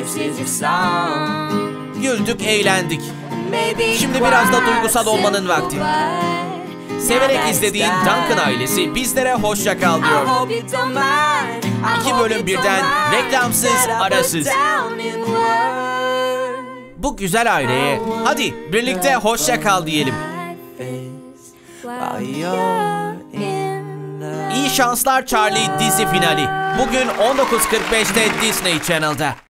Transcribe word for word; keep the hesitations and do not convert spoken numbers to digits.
Güldük, eğlendik. Şimdi biraz da duygusal olmanın vakti. Severek izlediğin Duncan ailesi bizlere hoşça kal diyor. İki bölüm birden, reklamsız, arasız. Bu güzel aileye hadi birlikte hoşça kal diyelim. İyi şanslar Charlie dizi finali. Bugün on dokuz kırk beşte Disney Channel'da.